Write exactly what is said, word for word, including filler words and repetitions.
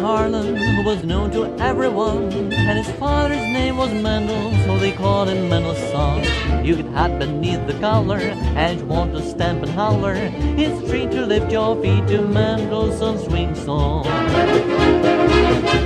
Harlem who was known to everyone, and his father's name was Mendel, so they called him Mendel's son. You get hot beneath the collar and you want to stamp and holler. It's free to lift your feet to Mendelssohn's swing song.